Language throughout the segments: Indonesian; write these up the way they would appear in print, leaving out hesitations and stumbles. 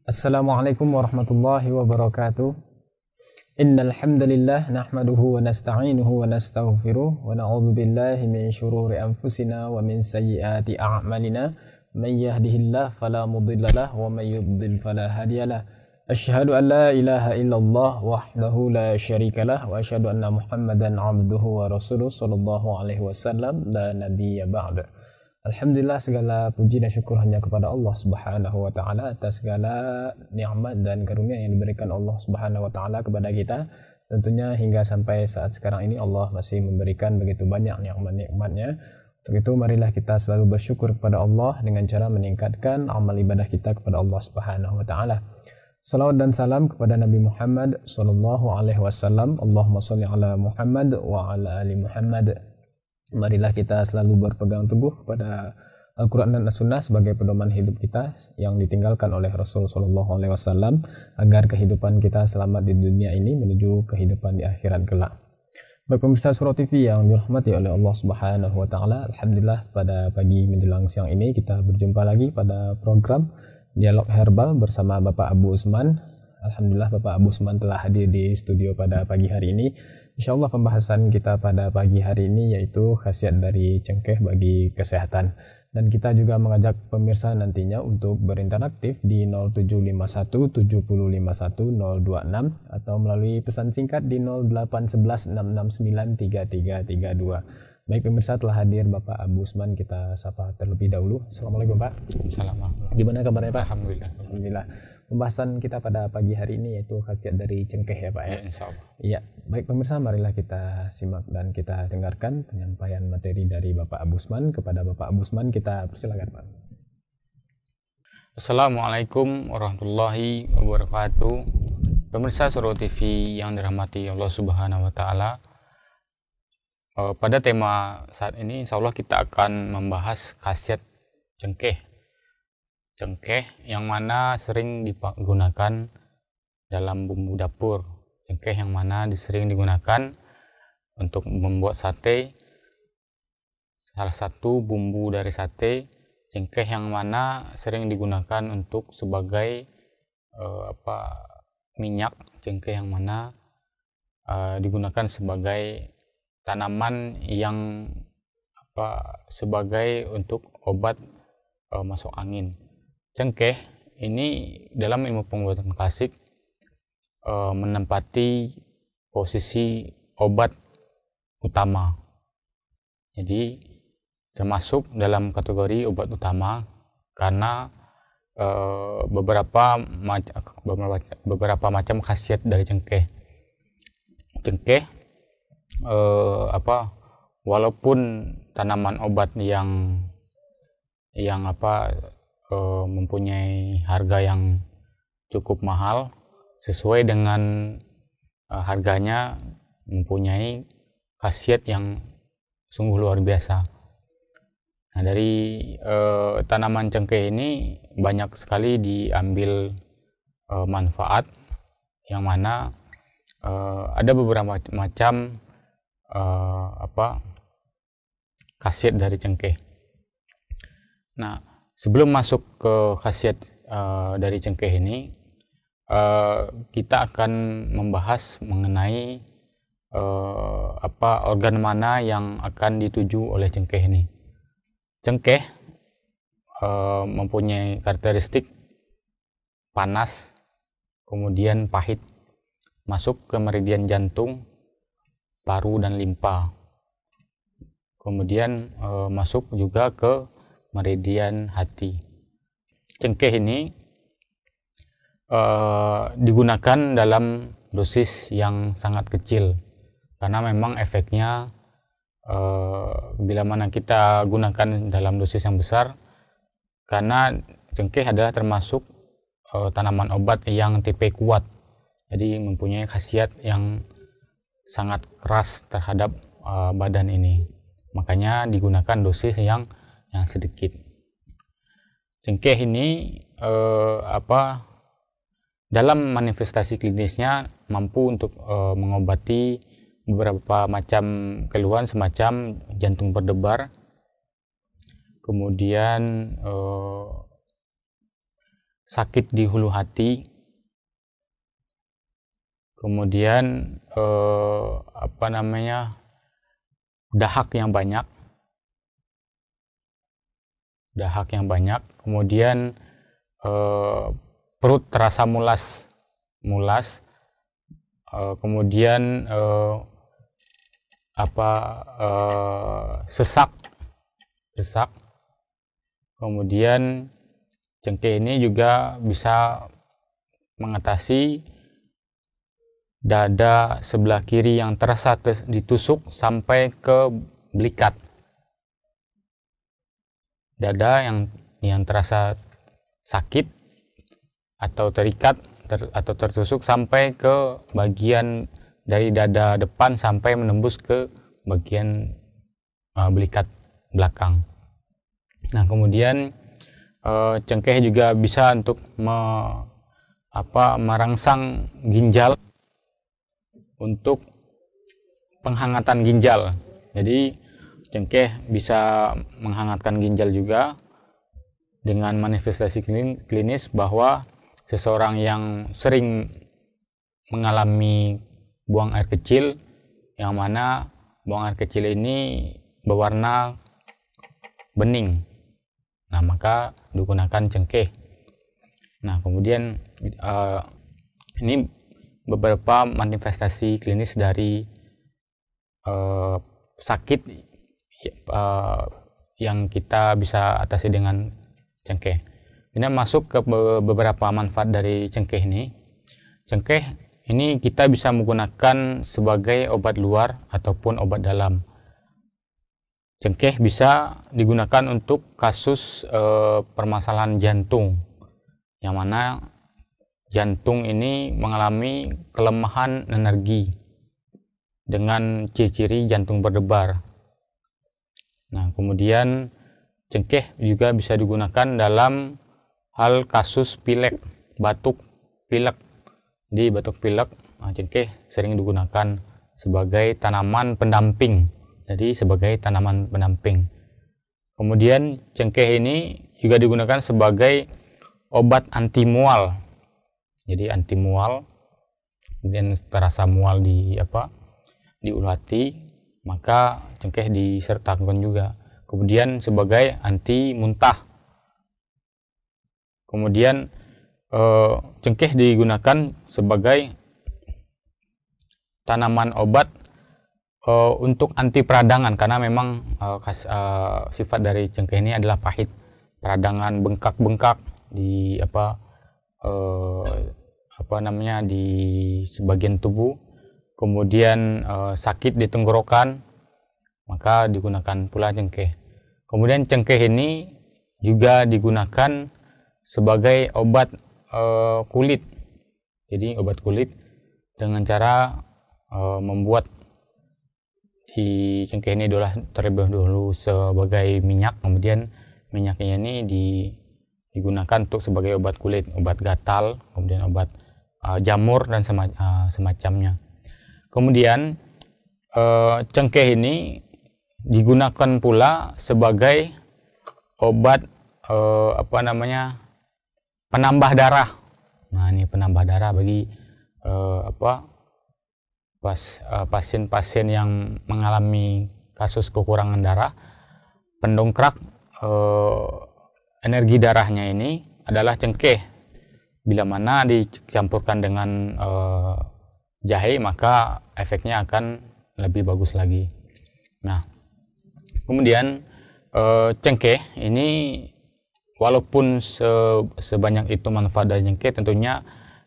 Assalamualaikum warahmatullahi wabarakatuh. Innal hamdalillah nahmaduhu wa nasta'inuhu wa nastaghfiruh wa na'udzu billahi min shururi anfusina wa min sayyiati a'malina. Man yahdihillahu fala mudhillalah wa man yudhlil fala hadiyalah. Asyhadu an la ilaha illallah wahdahu la syarikalah wa asyhadu anna Muhammadan 'abduhu wa rasuluh sallallahu alaihi wasallam la nabiyya ba'da. Alhamdulillah, segala puji dan syukur hanya kepada Allah Subhanahu wa taala atas segala nikmat dan karunia yang diberikan Allah Subhanahu wa taala kepada kita. Tentunya hingga sampai saat sekarang ini Allah masih memberikan begitu banyak nikmat-nikmatnya. Untuk itu marilah kita selalu bersyukur kepada Allah dengan cara meningkatkan amal ibadah kita kepada Allah Subhanahu wa taala. Salawat dan salam kepada Nabi Muhammad sallallahu alaihi wasallam. Allahumma shalli ala Muhammad wa ala ali Muhammad. Marilah kita selalu berpegang teguh pada Al-Quran dan As-Sunnah sebagai pedoman hidup kita yang ditinggalkan oleh Rasul Shallallahu Alaihi Wasallam agar kehidupan kita selamat di dunia ini menuju kehidupan di akhirat kelak. Baik pemirsa Surau TV yang dirahmati oleh Allah Subhanahu Wa Taala, alhamdulillah pada pagi menjelang siang ini kita berjumpa lagi pada program Dialog Herbal bersama Bapak Abu Usman. Alhamdulillah Bapak Abu Usman telah hadir di studio pada pagi hari ini. Insyaallah pembahasan kita pada pagi hari ini yaitu khasiat dari cengkeh bagi kesehatan. Dan kita juga mengajak pemirsa nantinya untuk berinteraktif di 0751 7051 026 atau melalui pesan singkat di 0811 669 3332. Baik pemirsa, telah hadir Bapak Abu Usman, kita sapa terlebih dahulu. Assalamualaikum Pak. Assalamualaikum. Gimana kabarnya Pak? Alhamdulillah. Alhamdulillah. Pembahasan kita pada pagi hari ini yaitu khasiat dari cengkeh ya Pak ya. Insyaallah. Iya, baik pemirsa, marilah kita simak dan kita dengarkan penyampaian materi dari Bapak Abu Usman. Kepada Bapak Abu Usman kita persilakan Pak. Assalamualaikum warahmatullahi wabarakatuh. Pemirsa Surau TV yang dirahmati Allah Subhanahu wa taala. Pada tema saat ini insyaallah kita akan membahas khasiat cengkeh. Cengkeh yang mana sering digunakan dalam bumbu dapur. Cengkeh yang mana sering digunakan untuk membuat sate. Salah satu bumbu dari sate, cengkeh yang mana sering digunakan untuk sebagai minyak. Cengkeh yang mana digunakan sebagai tanaman yang sebagai untuk obat masuk angin. Cengkeh ini dalam ilmu pengobatan klasik menempati posisi obat utama. Jadi termasuk dalam kategori obat utama karena beberapa macam khasiat dari cengkeh. Cengkeh walaupun tanaman obat yang mempunyai harga yang cukup mahal, sesuai dengan harganya mempunyai khasiat yang sungguh luar biasa. Nah, dari tanaman cengkeh ini banyak sekali diambil manfaat, yang mana ada beberapa macam khasiat dari cengkeh. Nah, sebelum masuk ke khasiat dari cengkeh ini, kita akan membahas mengenai organ mana yang akan dituju oleh cengkeh ini. Cengkeh mempunyai karakteristik panas, kemudian pahit, masuk ke meridian jantung, paru dan limpa. Kemudian masuk juga ke meridian hati. Cengkeh ini digunakan dalam dosis yang sangat kecil karena memang efeknya bila mana kita gunakan dalam dosis yang besar, karena cengkeh adalah termasuk tanaman obat yang tipe kuat, jadi mempunyai khasiat yang sangat keras terhadap badan ini, makanya digunakan dosis yang sedikit. Cengkeh ini dalam manifestasi klinisnya mampu untuk mengobati beberapa macam keluhan semacam jantung berdebar, kemudian sakit di hulu hati, kemudian dahak yang banyak, kemudian perut terasa mulas, kemudian sesak, kemudian cengkeh ini juga bisa mengatasi dada sebelah kiri yang terasa ditusuk sampai ke belikat. Dada yang terasa sakit atau terikat atau tertusuk sampai ke bagian dari dada depan sampai menembus ke bagian belikat belakang. Nah, kemudian cengkeh juga bisa untuk merangsang ginjal, untuk penghangatan ginjal. Jadi cengkeh bisa menghangatkan ginjal juga dengan manifestasi klinis bahwa seseorang yang sering mengalami buang air kecil, yang mana buang air kecil ini berwarna bening, nah maka digunakan cengkeh. Nah, kemudian ini beberapa manifestasi klinis dari sakit yang kita bisa atasi dengan cengkeh. Ini masuk ke beberapa manfaat dari cengkeh ini. Cengkeh ini kita bisa menggunakan sebagai obat luar ataupun obat dalam. Cengkeh bisa digunakan untuk kasus permasalahan jantung, yang mana jantung ini mengalami kelemahan energi dengan ciri-ciri jantung berdebar. Nah, kemudian cengkeh juga bisa digunakan dalam hal kasus pilek, batuk pilek. Di batuk pilek, cengkeh sering digunakan sebagai tanaman pendamping. Jadi sebagai tanaman pendamping. Kemudian cengkeh ini juga digunakan sebagai obat anti mual. Jadi anti mual, kemudian terasa mual di ulu hati, maka cengkeh disertakan juga. Kemudian sebagai anti muntah. Kemudian cengkeh digunakan sebagai tanaman obat untuk anti peradangan, karena memang sifat dari cengkeh ini adalah pahit. Peradangan, bengkak-bengkak di di sebagian tubuh, kemudian sakit di tenggorokan, maka digunakan pula cengkeh. Kemudian cengkeh ini juga digunakan sebagai obat kulit. Jadi obat kulit dengan cara membuat di cengkeh ini terlebih dahulu sebagai minyak, kemudian minyaknya ini digunakan untuk sebagai obat kulit, obat gatal, kemudian obat jamur dan semacamnya. Kemudian cengkeh ini digunakan pula sebagai obat penambah darah. Nah, ini penambah darah bagi pasien-pasien yang mengalami kasus kekurangan darah. Pendongkrak energi darahnya ini adalah cengkeh. Bila mana dicampurkan dengan jahe, maka efeknya akan lebih bagus lagi. Nah, kemudian cengkeh ini walaupun sebanyak itu manfaat dari cengkeh, tentunya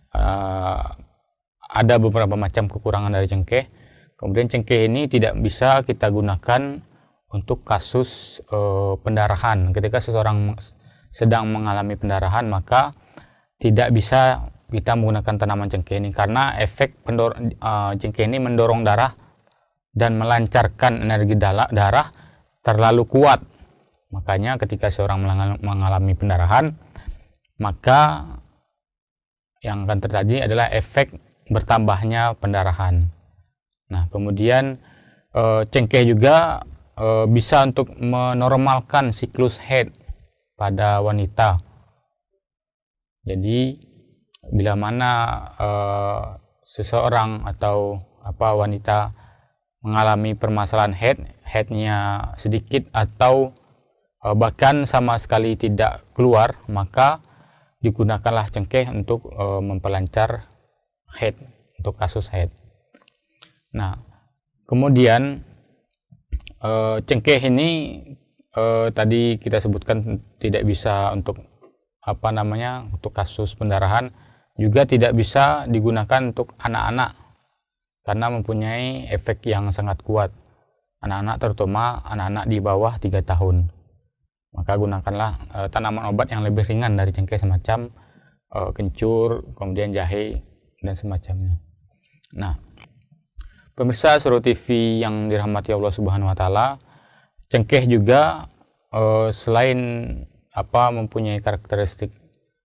ada beberapa macam kekurangan dari cengkeh. Kemudian cengkeh ini tidak bisa kita gunakan untuk kasus pendarahan. Ketika seseorang sedang mengalami pendarahan, maka tidak bisa kita menggunakan tanaman cengkeh ini, karena efek cengkeh ini mendorong darah dan melancarkan energi darah terlalu kuat. Makanya ketika seorang mengalami pendarahan, maka yang akan terjadi adalah efek bertambahnya pendarahan. Nah, kemudian cengkeh juga bisa untuk menormalkan siklus haid pada wanita. Jadi bila mana seseorang atau wanita mengalami permasalahan haidnya sedikit atau bahkan sama sekali tidak keluar, maka digunakanlah cengkeh untuk memperlancar haid, untuk kasus haid. Nah, kemudian cengkeh ini tadi kita sebutkan tidak bisa untuk untuk kasus pendarahan, juga tidak bisa digunakan untuk anak-anak karena mempunyai efek yang sangat kuat. Anak-anak, terutama anak-anak di bawah 3 tahun. Maka gunakanlah tanaman obat yang lebih ringan dari cengkeh, semacam kencur, kemudian jahe dan semacamnya. Nah, pemirsa Surau TV yang dirahmati Allah Subhanahu wa taala, cengkeh juga selain mempunyai karakteristik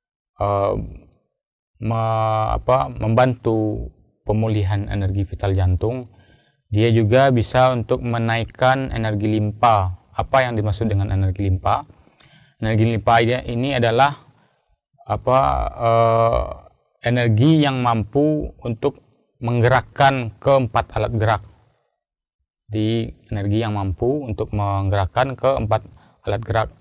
membantu pemulihan energi vital jantung, dia juga bisa untuk menaikkan energi limpa. Apa yang dimaksud dengan energi limpa? Energi limpa ini adalah energi yang mampu untuk menggerakkan keempat alat gerak. Di energi yang mampu untuk menggerakkan keempat alat gerak.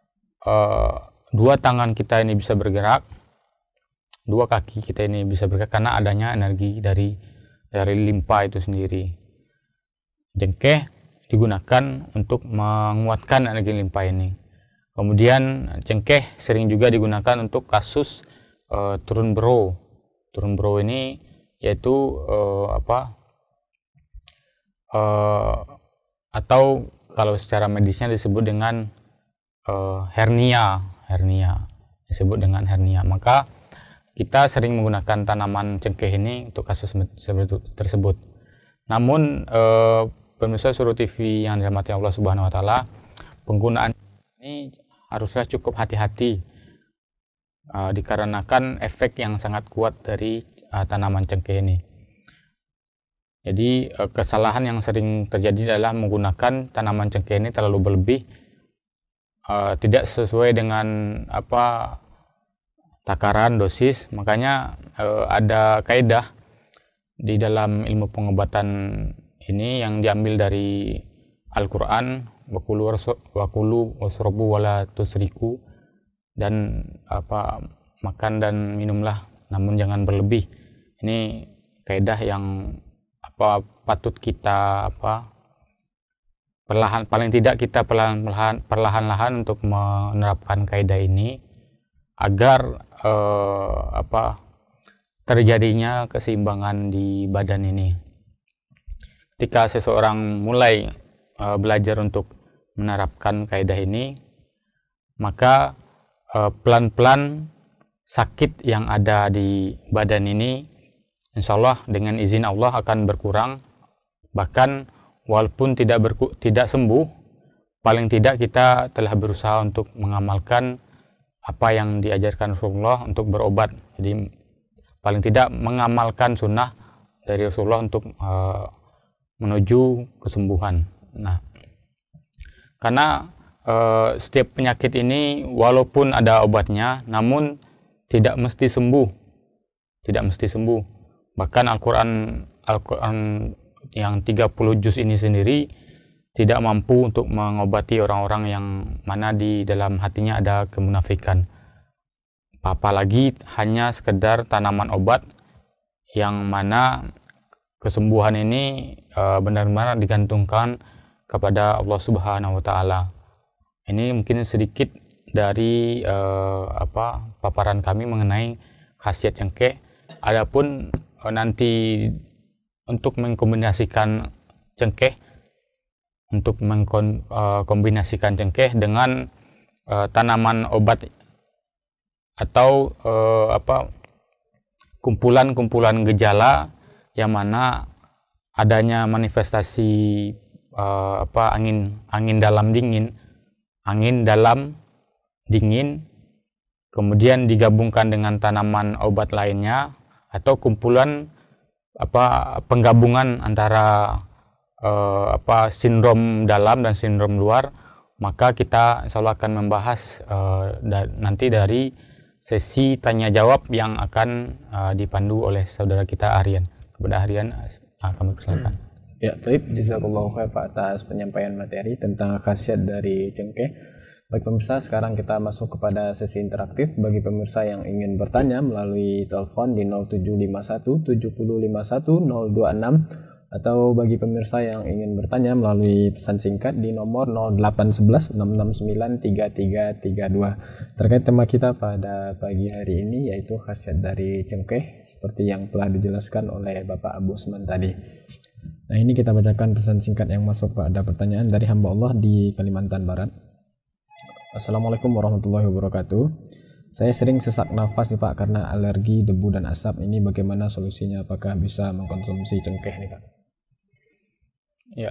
Dua tangan kita ini bisa bergerak, dua kaki kita ini bisa bergerak karena adanya energi dari limpa itu sendiri. Cengkeh digunakan untuk menguatkan energi limpa ini. Kemudian cengkeh sering juga digunakan untuk kasus turun bro. Turun bro ini yaitu atau kalau secara medisnya disebut dengan hernia disebut dengan hernia. Maka kita sering menggunakan tanaman cengkeh ini untuk kasus tersebut. Namun pemirsa Surau TV yang dirahmati Allah Subhanahu wa taala, penggunaan ini haruslah cukup hati-hati dikarenakan efek yang sangat kuat dari tanaman cengkeh ini. Jadi kesalahan yang sering terjadi adalah menggunakan tanaman cengkeh ini terlalu berlebih, tidak sesuai dengan takaran dosis. Makanya ada kaidah di dalam ilmu pengobatan ini yang diambil dari Al-Quran, wakulu wasrobu wala tusriku, dan makan dan minumlah namun jangan berlebih. Ini kaidah yang patut kita paling tidak kita perlahan-lahan untuk menerapkan kaidah ini agar terjadinya keseimbangan di badan ini. Ketika seseorang mulai belajar untuk menerapkan kaidah ini, maka pelan-pelan sakit yang ada di badan ini insya Allah dengan izin Allah akan berkurang. Bahkan walaupun tidak sembuh, paling tidak kita telah berusaha untuk mengamalkan apa yang diajarkan Rasulullah untuk berobat. Jadi paling tidak mengamalkan sunnah dari Rasulullah untuk menuju kesembuhan. Nah, karena setiap penyakit ini walaupun ada obatnya, namun tidak mesti sembuh. Bahkan Al-Quran yang 30 juz ini sendiri tidak mampu untuk mengobati orang-orang yang mana di dalam hatinya ada kemunafikan. Apalagi hanya sekedar tanaman obat yang mana kesembuhan ini benar-benar digantungkan kepada Allah Subhanahu wa taala. Ini mungkin sedikit dari paparan kami mengenai khasiat cengkeh. Adapun nanti untuk mengkombinasikan cengkeh dengan tanaman obat atau kumpulan-kumpulan gejala yang mana adanya manifestasi angin dalam dingin, kemudian digabungkan dengan tanaman obat lainnya atau kumpulan penggabungan antara sindrom dalam dan sindrom luar, maka kita insya Allah akan membahas nanti dari sesi tanya jawab yang akan dipandu oleh saudara kita Aryan. Kepada Aryan kami persilakan. Ya, baik, jazakallahu khair Pak atas penyampaian materi tentang khasiat dari cengkeh. Baik pemirsa, sekarang kita masuk kepada sesi interaktif. Bagi pemirsa yang ingin bertanya melalui telepon di 0751 7051 026, atau bagi pemirsa yang ingin bertanya melalui pesan singkat di nomor 0811 669 3332. Terkait tema kita pada pagi hari ini yaitu khasiat dari cengkeh seperti yang telah dijelaskan oleh Bapak Abu Usman tadi. Nah, ini kita bacakan pesan singkat yang masuk Pak. Ada pertanyaan dari hamba Allah di Kalimantan Barat. Assalamualaikum warahmatullahi wabarakatuh. Saya sering sesak nafas nih Pak karena alergi debu dan asap. Ini bagaimana solusinya? Apakah bisa mengkonsumsi cengkeh nih Pak? Ya,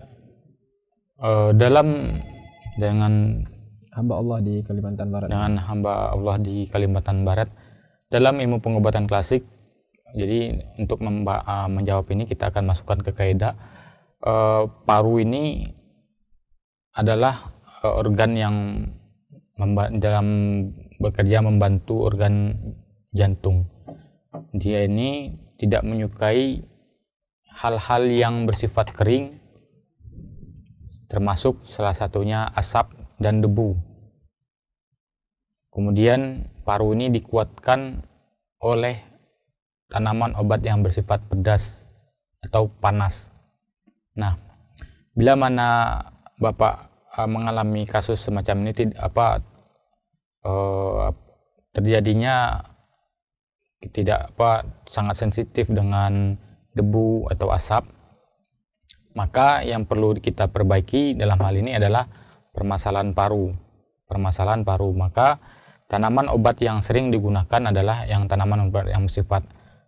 dengan hamba Allah di Kalimantan Barat. Dengan hamba Allah di Kalimantan Barat, dalam ilmu pengobatan klasik, jadi untuk menjawab ini kita akan masukkan ke kaidah. Paru ini adalah organ yang dalam bekerja membantu organ jantung. Dia ini tidak menyukai hal-hal yang bersifat kering, termasuk salah satunya asap dan debu. Kemudian paru ini dikuatkan oleh tanaman obat yang bersifat pedas atau panas. Nah, bila mana Bapak mengalami kasus semacam ini, terjadinya sangat sensitif dengan debu atau asap, maka yang perlu kita perbaiki dalam hal ini adalah permasalahan paru. Maka tanaman obat yang sering digunakan adalah tanaman obat yang bersifat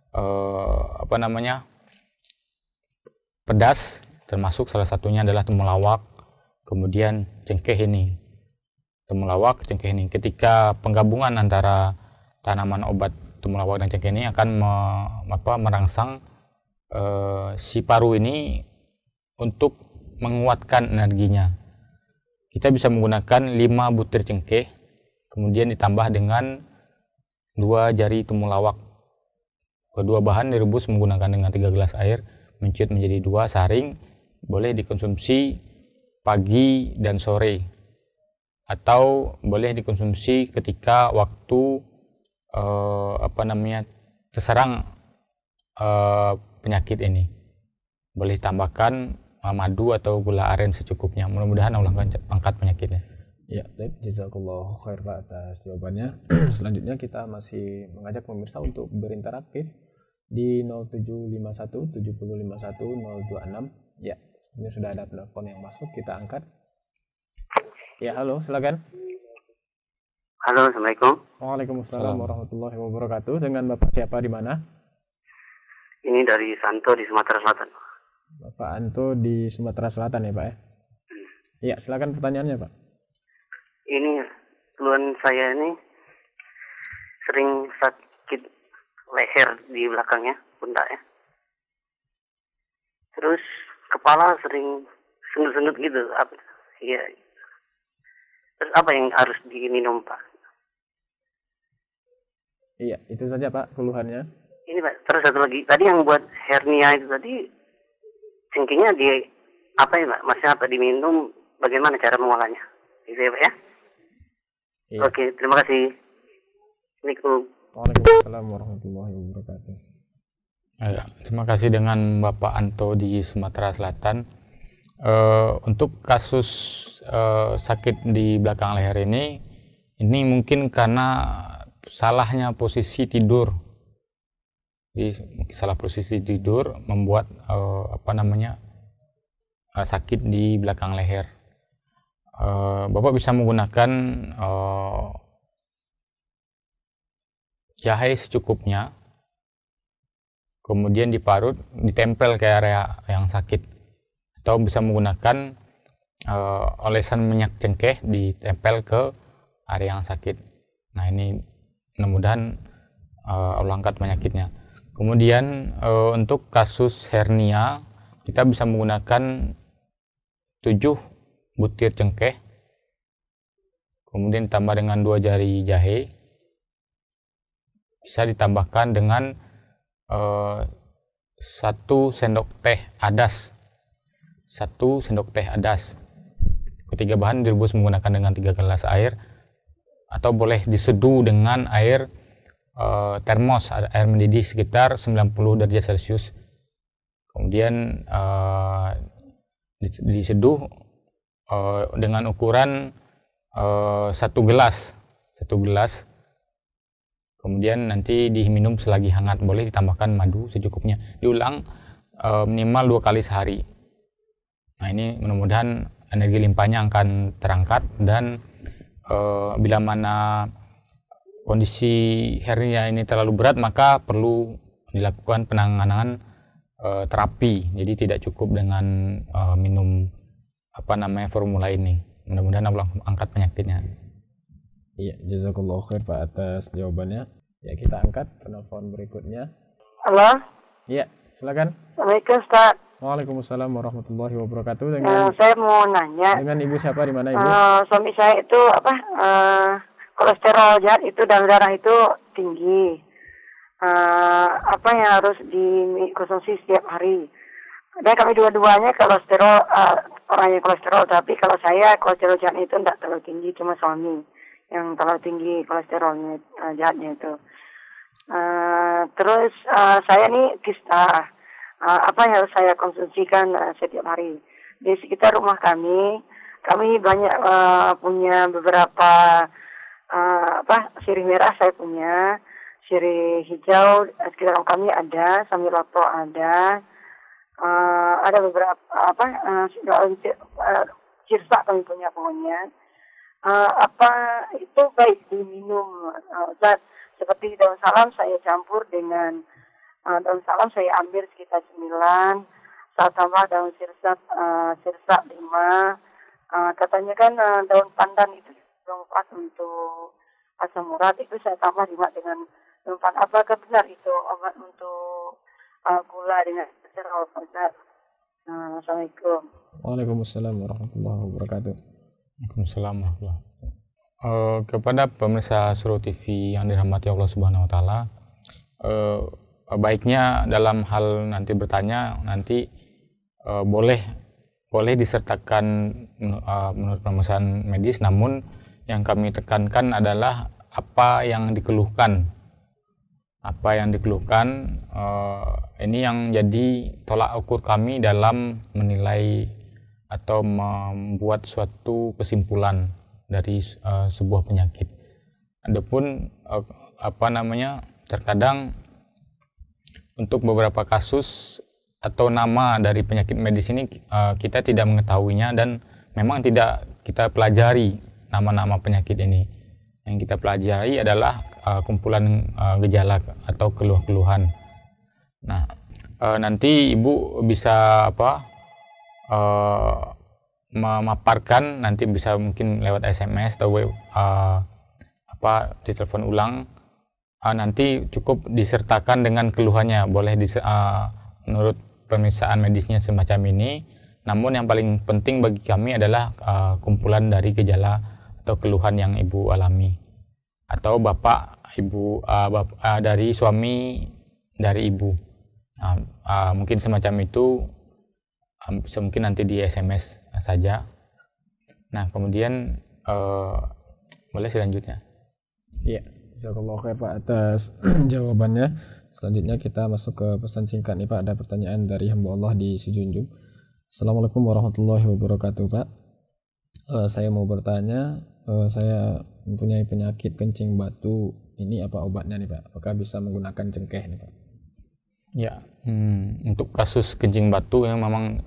pedas, termasuk salah satunya adalah temulawak, kemudian cengkeh ini. Temulawak, cengkeh ini. Ketika penggabungan antara tanaman obat temulawak dan cengkeh ini akan merangsang si paru ini untuk menguatkan energinya. Kita bisa menggunakan 5 butir cengkeh, kemudian ditambah dengan 2 jari temulawak. Kedua bahan direbus menggunakan dengan 3 gelas air, mencuit menjadi 2 saring, boleh dikonsumsi pagi dan sore, atau boleh dikonsumsi ketika waktu terserang penyakit ini. Boleh tambahkan madu atau gula aren secukupnya. Mudah-mudahan Allah angkat penyakitnya. Ya, baik, jazakallahu khair Pak atas jawabannya. Selanjutnya kita masih mengajak pemirsa untuk berinteraktif di 0751 7051 026. Ya, ini sudah ada telepon yang masuk, kita angkat. Ya, halo, silakan. Halo, Assalamualaikum. Waalaikumsalam warahmatullahi wabarakatuh. Dengan Bapak siapa di mana? Ini dari Santo di Sumatera Selatan. Bapak Anto di Sumatera Selatan ya Pak ya? Ya, silakan pertanyaannya Pak. Ini keluhan saya ini sering sakit leher di belakangnya, pundak ya. Terus kepala sering sendut-sendut gitu. Iya. Terus apa yang harus diminum Pak? Iya, itu saja Pak keluhannya. Ini Pak, terus satu lagi. Tadi yang buat hernia itu tadi, cengkehnya di apa ya Pak? Maksudnya apa diminum? Bagaimana cara mengolahnya? Gitu ya Pak ya? Iya. Oke, terima kasih. Assalamualaikum. Waalaikumsalam warahmatullahi wabarakatuh. Ya, terima kasih dengan Bapak Anto di Sumatera Selatan. Untuk kasus sakit di belakang leher ini mungkin karena salahnya posisi tidur. Jadi salah posisi tidur membuat sakit di belakang leher. Bapak bisa menggunakan jahe secukupnya, kemudian diparut, ditempel ke area yang sakit, atau bisa menggunakan olesan minyak cengkeh ditempel ke area yang sakit. Nah, ini mudah-mudahan Allah angkat penyakitnya. Kemudian untuk kasus hernia kita bisa menggunakan 7 butir cengkeh, kemudian ditambah dengan 2 jari jahe, bisa ditambahkan dengan 1 sendok teh adas. 1 sendok teh adas. Ketiga bahan direbus menggunakan dengan 3 gelas air, atau boleh diseduh dengan air termos, air mendidih sekitar 90 derajat Celcius. Kemudian diseduh dengan ukuran 1 gelas. Kemudian nanti diminum selagi hangat, boleh ditambahkan madu secukupnya. Diulang minimal 2 kali sehari. Nah, ini mudah-mudahan energi limpahnya akan terangkat, dan bila mana kondisi hernia ini terlalu berat, maka perlu dilakukan penanganan terapi. Jadi tidak cukup dengan minum formula ini. Mudah-mudahan Allah angkat penyakitnya. Iya, jazakallahu khair Pak atas jawabannya. Ya, kita angkat penelpon berikutnya. Halo. Iya, silakan. Assalamualaikum Ustaz. Waalaikumsalam warahmatullahi wabarakatuh. Dengan Saya mau nanya. dengan Ibu siapa, di mana Ibu? Suami saya itu kolesterol jahat itu dalam darah itu tinggi. Apa yang harus dikonsumsi setiap hari? Dan kami dua-duanya kolesterol, orang yang kolesterol, tapi kalau saya kolesterol jahat itu tidak terlalu tinggi, cuma suami yang terlalu tinggi kolesterolnya jahatnya itu. Terus saya nih kista, apa yang harus saya konsumsikan setiap hari? Di sekitar rumah kami banyak punya beberapa sirih merah saya punya, sirih hijau sekitar rumah kami ada, sambiloto ada beberapa cirsak kami punya pokoknya. Apa itu baik diminum, Ustaz? Seperti daun salam saya campur dengan daun salam saya ambil sekitar 9, saya tambah daun sirsak 5. Katanya kan daun pandan itu pas untuk asam urat, itu saya tambah dengan daun pandan. Apakah benar itu obat untuk gula dengan kolesterol, Ustaz? Assalamualaikum. Waalaikumsalam warahmatullahi wabarakatuh. Waalaikumsalam warahmatullahi wabarakatuh. Kepada pemirsa Suro TV yang dirahmati Allah Subhanahu wa taala, baiknya dalam hal nanti bertanya boleh disertakan menurut pemeriksaan medis, namun yang kami tekankan adalah apa yang dikeluhkan. Ini yang jadi tolak ukur kami dalam menilai atau membuat suatu kesimpulan dari sebuah penyakit. Adapun terkadang untuk beberapa kasus atau nama dari penyakit medis ini kita tidak mengetahuinya, dan memang tidak kita pelajari nama-nama penyakit ini. Yang kita pelajari adalah kumpulan gejala atau keluhan-keluhan. Nah, nanti Ibu bisa memaparkan, nanti bisa mungkin lewat SMS atau di telepon ulang. Nanti cukup disertakan dengan keluhannya, boleh menurut pemeriksaan medisnya semacam ini. Namun yang paling penting bagi kami adalah kumpulan dari gejala atau keluhan yang Ibu alami, atau bapak Ibu dari suami dari Ibu. Mungkin semacam itu, mungkin nanti di SMS saja. Nah, kemudian boleh selanjutnya. Iya, jazakallahu khair Pak atas jawabannya. Selanjutnya kita masuk ke pesan singkat nih Pak. Ada pertanyaan dari hamba Allah di Sejunjung. Assalamualaikum warahmatullahi wabarakatuh Pak. Saya mau bertanya, saya mempunyai penyakit kencing batu. Ini apa obatnya nih Pak? Apakah bisa menggunakan cengkeh nih Pak? Ya, untuk kasus kencing batu yang memang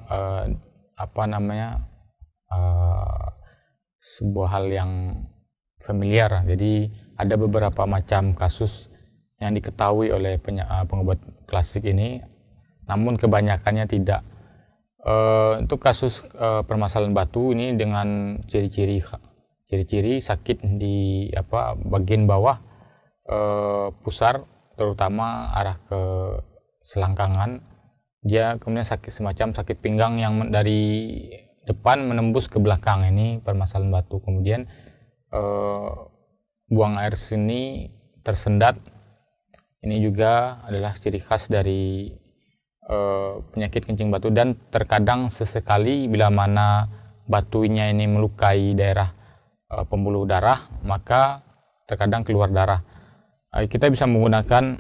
sebuah hal yang familiar. Jadi ada beberapa macam kasus yang diketahui oleh pengobat klasik ini, namun kebanyakannya tidak. Untuk kasus permasalahan batu ini dengan ciri-ciri sakit di bagian bawah pusar, terutama arah ke selangkangan. Dia kemudian semacam sakit pinggang yang dari depan menembus ke belakang, ini permasalahan batu. Kemudian buang air seni tersendat Ini juga adalah ciri khas dari penyakit kencing batu, dan terkadang sesekali bila mana batunya ini melukai daerah pembuluh darah, maka terkadang keluar darah. Kita bisa menggunakan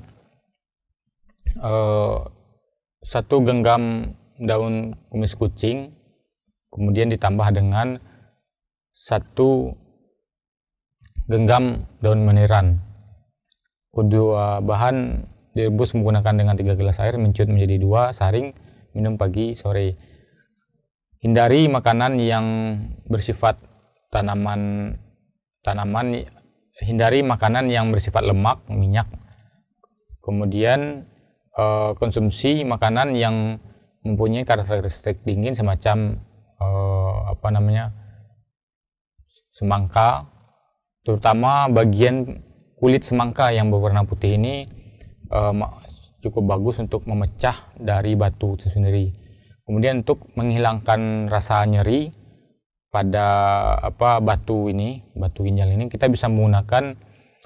1 genggam daun kumis kucing, kemudian ditambah dengan 1 genggam daun meniran. Kedua bahan direbus menggunakan dengan 3 gelas air, mencuit menjadi 2, saring, minum pagi sore. Hindari makanan yang bersifat hindari makanan yang bersifat lemak, minyak. Kemudian konsumsi makanan yang mempunyai karakteristik dingin semacam semangka, terutama bagian kulit semangka yang berwarna putih ini cukup bagus untuk memecah dari batu itu sendiri. Kemudian untuk menghilangkan rasa nyeri pada batu ginjal ini, kita bisa menggunakan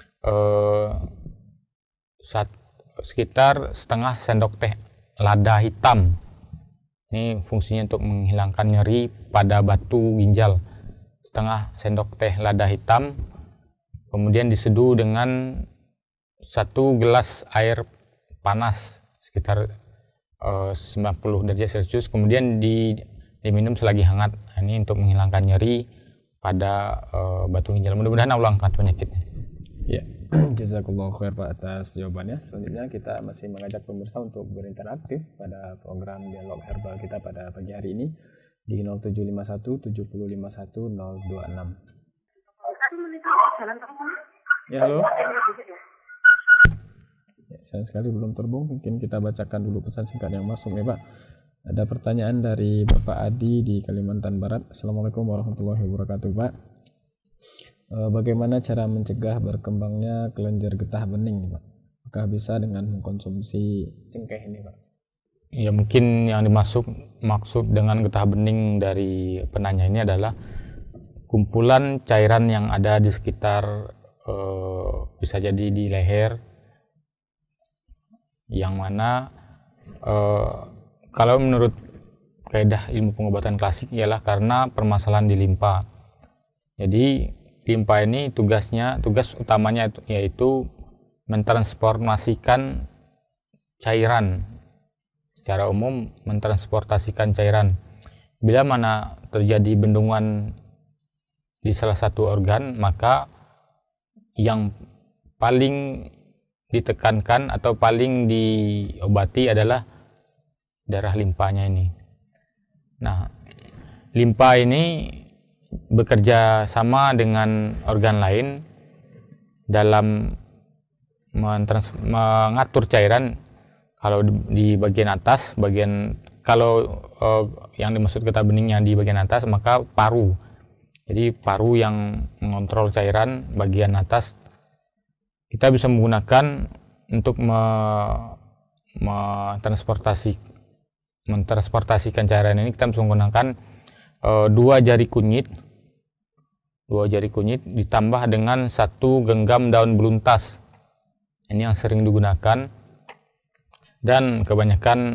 sekitar setengah sendok teh lada hitam. Ini fungsinya untuk menghilangkan nyeri pada batu ginjal. Setengah sendok teh lada hitam, kemudian diseduh dengan 1 gelas air panas sekitar 90 derajat Celcius, kemudian diminum selagi hangat. Ini untuk menghilangkan nyeri pada batu ginjal. Mudah-mudahan Allah angkat penyakitnya. Ya, jazakallahu khair Pak atas jawabannya. Selanjutnya kita masih mengajak pemirsa untuk berinteraktif pada program Dialog Herbal kita pada pagi hari ini di 0751 7051 026. Ya, halo. Ya, sayang sekali belum terhubung. Mungkin kita bacakan dulu pesan singkat yang masuk nih Pak. Ada pertanyaan dari Bapak Adi di Kalimantan Barat. Assalamualaikum warahmatullahi wabarakatuh Pak. Bagaimana cara mencegah berkembangnya kelenjar getah bening Pak? Apakah bisa dengan mengkonsumsi cengkeh ini Pak? Ya, mungkin yang maksud dengan getah bening dari penanya ini adalah kumpulan cairan yang ada di sekitar bisa jadi di leher, yang mana kalau menurut kaidah ilmu pengobatan klasik ialah karena permasalahan di limpa. Jadi limpa ini tugas utamanya yaitu mentransformasikan cairan. Secara umum mentransportasikan cairan. Bila mana terjadi bendungan di salah satu organ, maka yang paling ditekankan atau paling diobati adalah darah limpanya ini. Nah, limpa ini bekerja sama dengan organ lain dalam mengatur cairan. Kalau di bagian atas, yang dimaksud getah beningnya di bagian atas, maka paru. Jadi paru yang mengontrol cairan bagian atas. Kita bisa menggunakan untuk mentransportasikan cairan ini. Kita bisa menggunakan 2 jari kunyit ditambah dengan 1 genggam daun beluntas. Ini yang sering digunakan dan kebanyakan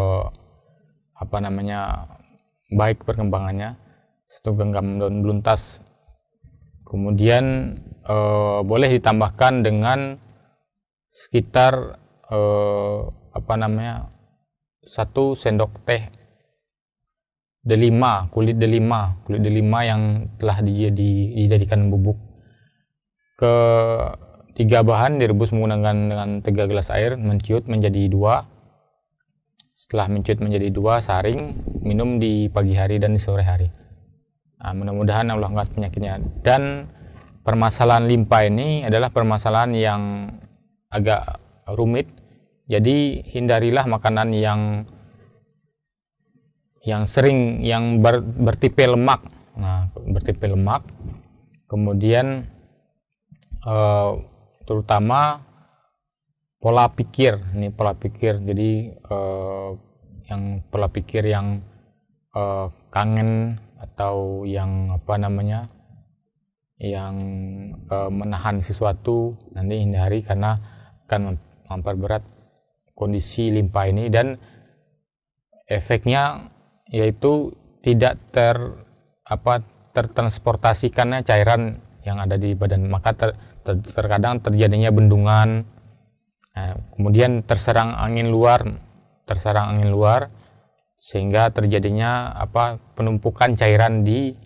baik perkembangannya. 1 genggam daun beluntas. Kemudian boleh ditambahkan dengan sekitar 1 sendok teh delima, kulit delima yang telah dijadikan bubuk. 3 bahan direbus menggunakan dengan 3 gelas air, mencuit menjadi 2. Setelah mencuit menjadi 2, saring, minum di pagi hari dan di sore hari. Nah, mudah-mudahan Allah angkat penyakitnya. Dan permasalahan limpa ini adalah permasalahan yang agak rumit. Jadi hindarilah makanan yang bertipe lemak. Nah, bertipe lemak. Kemudian terutama pola pikir. Ini pola pikir. Jadi yang pola pikir yang kangen atau yang yang menahan sesuatu, nanti hindari karena akan memperberat kondisi limpa ini, dan efeknya yaitu tidak tertransportasikannya cairan yang ada di badan, maka terkadang terjadinya bendungan. Kemudian terserang angin luar sehingga terjadinya penumpukan cairan di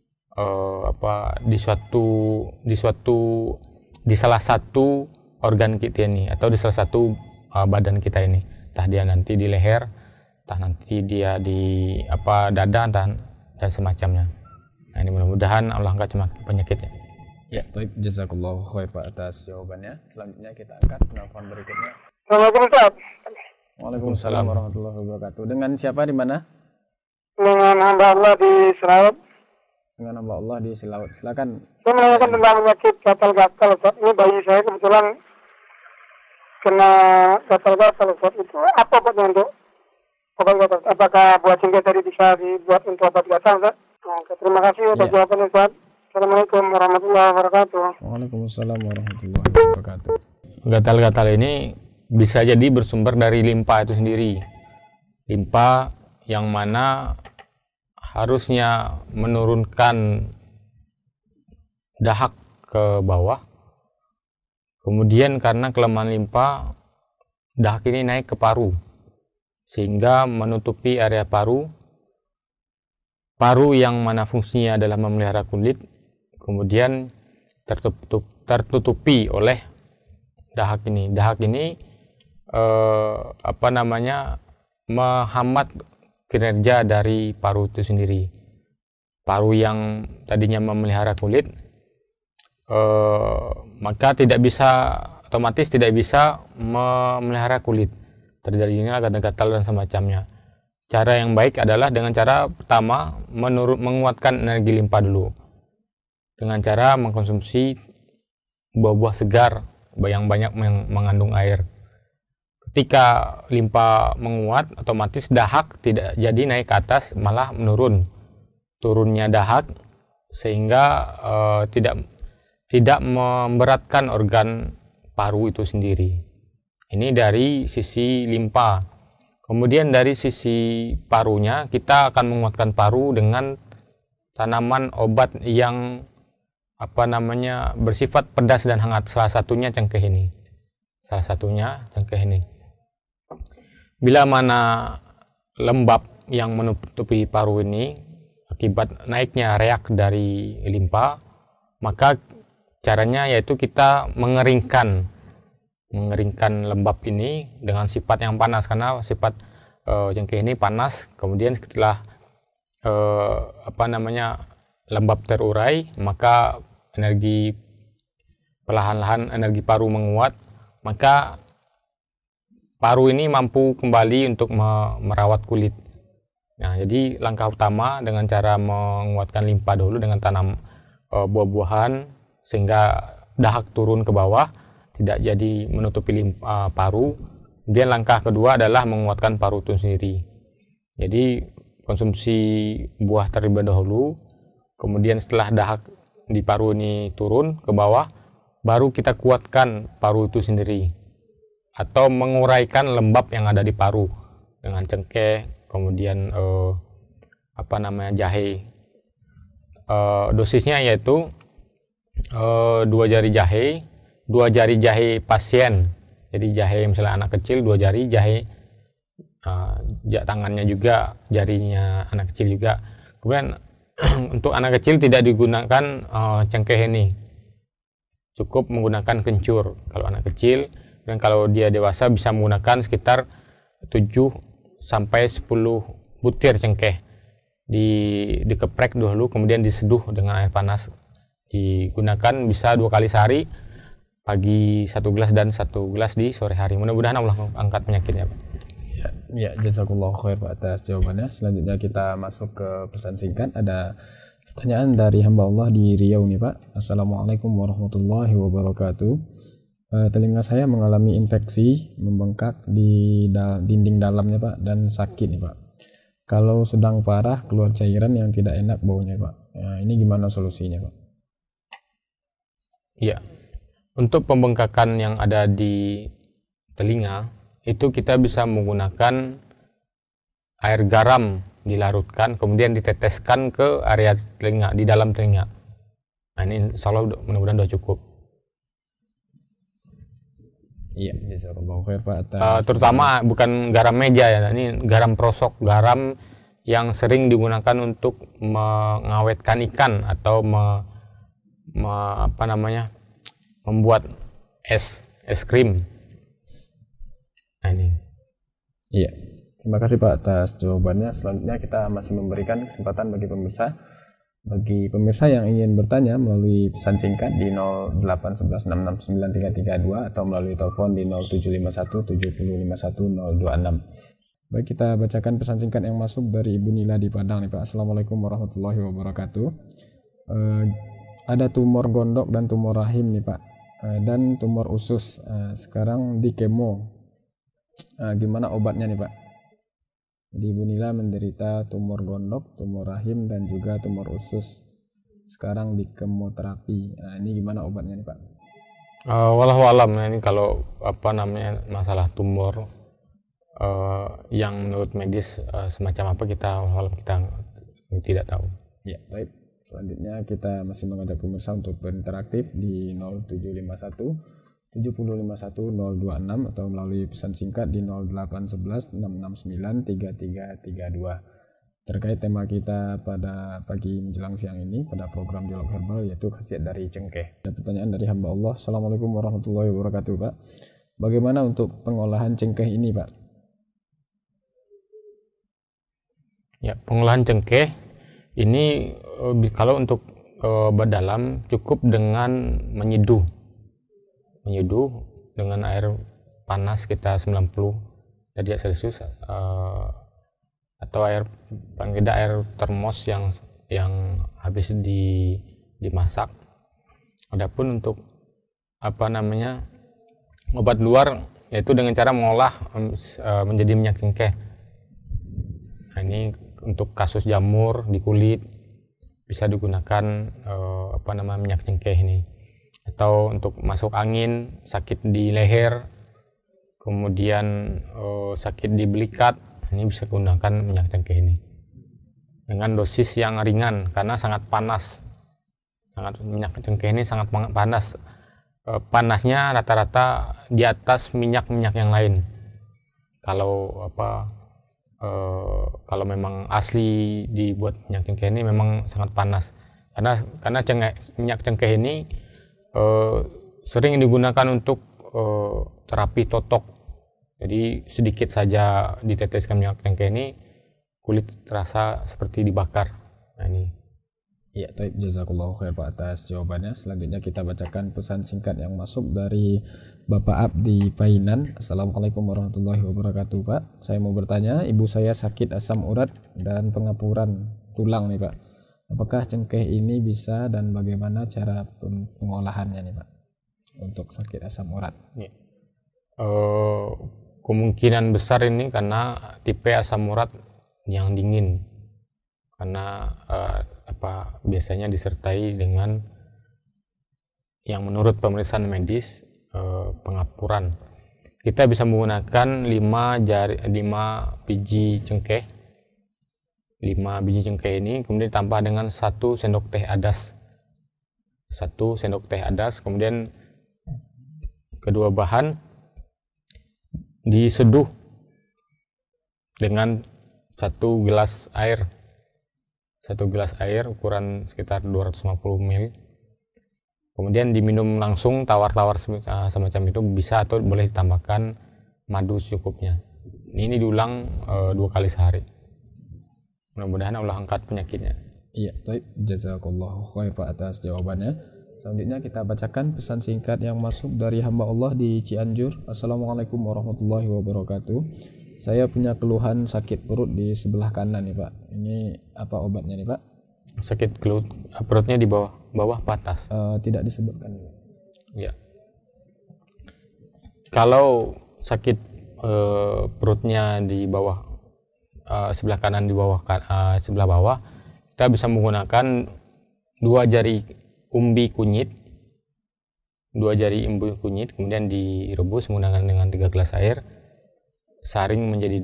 salah satu organ kita ini, atau di salah satu badan kita ini, entah dia nanti di leher, entah nanti dia di dada, dan semacamnya. Nah, ini mudah-mudahan Allah angkat penyakitnya. Ya, baik, jazakallahu khair Pak atas jawabannya. Selanjutnya kita angkat penelpon berikutnya. Assalamualaikum Ustaz. Waalaikumsalam warahmatullahi wabarakatuh. Dengan siapa di mana? Dengan hamba Allah di Serawat. Dengan hamba Allah di Serawat. Silakan. Saya menanyakan tentang penyakit gatal-gatal Ustaz. Ini bayi saya kebetulan kena gatal-gatal Ustaz. Itu apa obatnya untuk obat gatal? Apakah buah cengkeh tadi bisa dibuat untuk obat gatal Ustaz? Nah, terima kasih atas jawabannya Ustaz. Assalamualaikum warahmatullahi wabarakatuh. Waalaikumsalam warahmatullahi wabarakatuh. Gatal-gatal ini bisa jadi bersumber dari limpa itu sendiri. Limpa yang mana harusnya menurunkan dahak ke bawah. Kemudian karena kelemahan limpa, dahak ini naik ke paru, sehingga menutupi area paru. Paru yang mana fungsinya adalah memelihara kulit, kemudian tertutupi oleh dahak ini. Dahak ini menghambat kinerja dari paru itu sendiri. Paru yang tadinya memelihara kulit, maka otomatis tidak bisa memelihara kulit. Terjadinya gatal-gatal dan semacamnya. Cara yang baik adalah dengan cara pertama menguatkan energi limpa dulu, dengan cara mengkonsumsi buah-buah segar yang banyak mengandung air. Ketika limpa menguat, otomatis dahak tidak jadi naik ke atas, malah menurun. Turunnya dahak sehingga tidak memberatkan organ paru itu sendiri. Ini dari sisi limpa. Kemudian dari sisi parunya, kita akan menguatkan paru dengan tanaman obat yang bersifat pedas dan hangat. Salah satunya cengkeh ini. Bila mana lembab yang menutupi paru ini akibat naiknya reak dari limpa, maka caranya yaitu kita mengeringkan lembab ini dengan sifat yang panas, karena sifat cengkeh ini panas. Kemudian setelah lembab terurai, maka perlahan-lahan energi paru menguat, maka paru ini mampu kembali untuk merawat kulit. Nah, jadi langkah utama dengan cara menguatkan limpa dulu dengan tanam buah-buahan sehingga dahak turun ke bawah, tidak jadi menutupi paru. Kemudian langkah kedua adalah menguatkan paru itu sendiri. Jadi konsumsi buah terlebih dahulu, kemudian setelah dahak di paru ini turun ke bawah, baru kita kuatkan paru itu sendiri, atau menguraikan lembab yang ada di paru dengan cengkeh, kemudian jahe. Dosisnya yaitu 2 jari jahe pasien. Jadi jahe misalnya anak kecil 2 jari, jahe tangannya juga, jarinya anak kecil juga. Kemudian untuk anak kecil tidak digunakan cengkeh ini, cukup menggunakan kencur kalau anak kecil. Dan kalau dia dewasa bisa menggunakan sekitar 7 sampai 10 butir cengkeh. Dikeprek dulu, kemudian diseduh dengan air panas. Digunakan bisa 2 kali sehari, pagi 1 gelas dan 1 gelas di sore hari. Mudah-mudahan Allah angkat penyakitnya, Pak. Ya, jazakallahu khair Pak atas jawabannya. Selanjutnya kita masuk ke pesan singkat. Ada pertanyaan dari hamba Allah di Riau nih Pak. Assalamualaikum warahmatullahi wabarakatuh. Telinga saya mengalami infeksi membengkak di dinding dalamnya Pak, dan sakit nih Pak. Kalau sedang parah keluar cairan yang tidak enak baunya Pak. Ini gimana solusinya Pak? Iya, untuk pembengkakan yang ada di telinga, itu kita bisa menggunakan air garam dilarutkan, kemudian diteteskan ke area telinga, di dalam telinga. Nah ini insya Allah mudah-mudahan udah cukup. Iya, jazakallahu khair Pak atas terutama bukan garam meja ya, ini garam prosok, garam yang sering digunakan untuk mengawetkan ikan atau membuat es krim. Nah ini. Iya, terima kasih Pak atas jawabannya. Selanjutnya kita masih memberikan kesempatan bagi pemirsa. Bagi pemirsa yang ingin bertanya melalui pesan singkat di 08116693332 atau melalui telepon di 0751705126. Baik, kita bacakan pesan singkat yang masuk dari Ibu Nila di Padang nih Pak. Assalamualaikum warahmatullahi wabarakatuh. Ada tumor gondok dan tumor rahim nih Pak, dan tumor usus. Sekarang di kemo. Gimana obatnya nih Pak? Jadi Ibu Nila menderita tumor gondok, tumor rahim, dan juga tumor usus. Sekarang di kemoterapi. Nah, ini gimana obatnya nih Pak? Wallahu alam, ini kalau masalah tumor yang menurut medis semacam apa kita tidak tahu. Ya, baik. Selanjutnya kita masih mengajak pemirsa untuk berinteraktif di 0751 7051026 atau melalui pesan singkat di 081166933332 terkait tema kita pada pagi menjelang siang ini pada program Dialog Herbal, yaitu khasiat dari cengkeh. Ada pertanyaan dari hamba Allah. Assalamualaikum warahmatullahi wabarakatuh Pak. Bagaimana untuk pengolahan cengkeh ini Pak? Ya, pengolahan cengkeh ini kalau untuk obat dalam cukup dengan menyeduh dengan air panas sekitar 90 derajat Celcius atau air termos yang habis dimasak. Adapun untuk obat luar, yaitu dengan cara mengolah menjadi minyak cengkeh. Nah, ini untuk kasus jamur di kulit bisa digunakan minyak cengkeh ini. Atau untuk masuk angin, sakit di leher, kemudian sakit di belikat, ini bisa gunakan minyak cengkeh ini dengan dosis yang ringan karena sangat panas. Minyak cengkeh ini sangat panas. Panasnya rata-rata di atas minyak-minyak yang lain. Kalau memang asli dibuat minyak cengkeh ini memang sangat panas karena minyak cengkeh ini sering digunakan untuk terapi totok. Jadi sedikit saja diteteskan minyak cengkeh ini, kulit terasa seperti dibakar. Nah ini. Ya, baik, jazakallahu khair Pak atas jawabannya. Selanjutnya kita bacakan pesan singkat yang masuk dari Bapak Abdi Painan. Assalamualaikum warahmatullahi wabarakatuh Pak. Saya mau bertanya, ibu saya sakit asam urat dan pengapuran tulang nih Pak. Apakah cengkeh ini bisa dan bagaimana cara pengolahannya nih Pak untuk sakit asam urat? Ya. Kemungkinan besar ini karena tipe asam urat yang dingin, karena biasanya disertai dengan yang menurut pemeriksaan medis pengapuran. Kita bisa menggunakan 5 biji cengkeh. 5 biji cengkeh ini kemudian ditambah dengan 1 sendok teh adas. 1 sendok teh adas, kemudian kedua bahan diseduh dengan 1 gelas air. 1 gelas air ukuran sekitar 250 ml. Kemudian diminum langsung tawar-tawar semacam itu bisa, atau boleh ditambahkan madu secukupnya. Ini diulang 2 kali sehari. Mudah-mudahan Allah angkat penyakitnya. Iya, baik. Jazakallahu khair Pak atas jawabannya. Selanjutnya kita bacakan pesan singkat yang masuk dari hamba Allah di Cianjur. Assalamualaikum warahmatullahi wabarakatuh. Saya punya keluhan sakit perut di sebelah kanan nih Pak. Ini apa obatnya nih Pak? Sakit perutnya di bawah patas. Tidak disebutkan. Ya. Kalau sakit perutnya di bawah sebelah kanan, di bawah sebelah bawah, kita bisa menggunakan 2 jari umbi kunyit 2 jari embu kunyit, kemudian direbus menggunakan dengan 3 gelas air, saring menjadi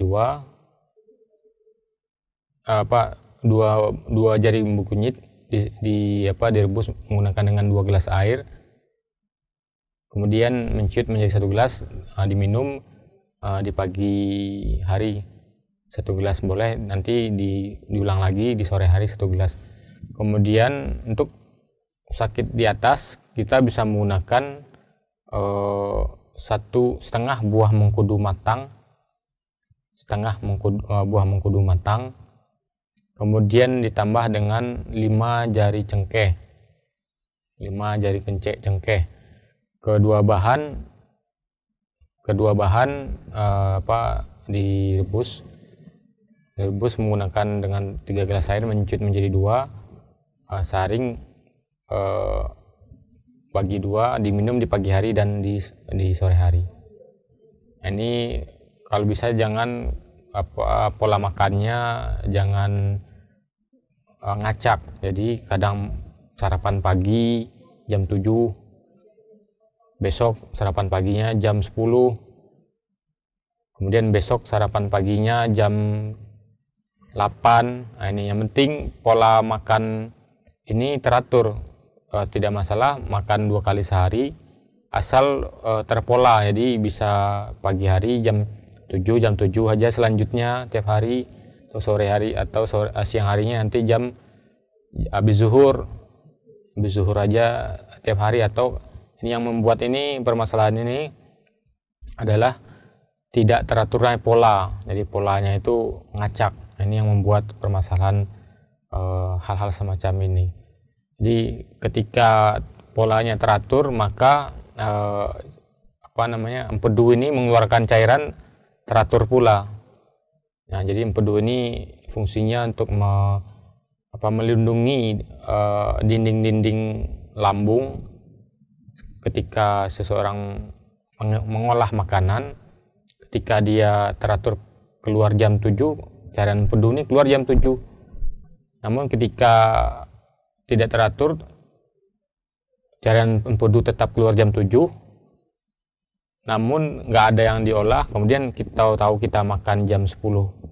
2 jari embu kunyit direbus menggunakan dengan 2 gelas air, kemudian mencuit menjadi 1 gelas, diminum di pagi hari 1 gelas boleh, nanti diulang lagi di sore hari 1 gelas. Kemudian untuk sakit di atas kita bisa menggunakan 1,5 buah mengkudu matang, buah mengkudu matang, kemudian ditambah dengan 5 jari cengkeh, 5 jari cengkeh. Kedua bahan direbus menggunakan dengan 3 gelas air, mencuit menjadi 2, saring bagi 2, diminum di pagi hari dan di sore hari. Ini kalau bisa jangan pola makannya jangan ngacak. Jadi kadang sarapan pagi jam 7, besok sarapan paginya jam 10, kemudian besok sarapan paginya jam 8. Nah, ini yang penting pola makan ini teratur. Tidak masalah makan 2 kali sehari, asal terpola. Jadi bisa pagi hari jam 7 aja, selanjutnya tiap hari, atau sore hari atau siang harinya nanti jam habis zuhur aja tiap hari. Atau ini yang membuat ini permasalahan ini adalah tidak teraturnya pola, jadi polanya itu ngacak. Ini yang membuat permasalahan hal-hal semacam ini. Jadi ketika polanya teratur, maka empedu ini mengeluarkan cairan teratur pula. Nah, jadi empedu ini fungsinya untuk melindungi dinding-dinding lambung ketika seseorang mengolah makanan. Ketika dia teratur keluar jam 7, cairan empedu ini keluar jam 7. Namun ketika tidak teratur, cairan empedu tetap keluar jam 7, namun nggak ada yang diolah. Kemudian kita tahu kita makan jam 10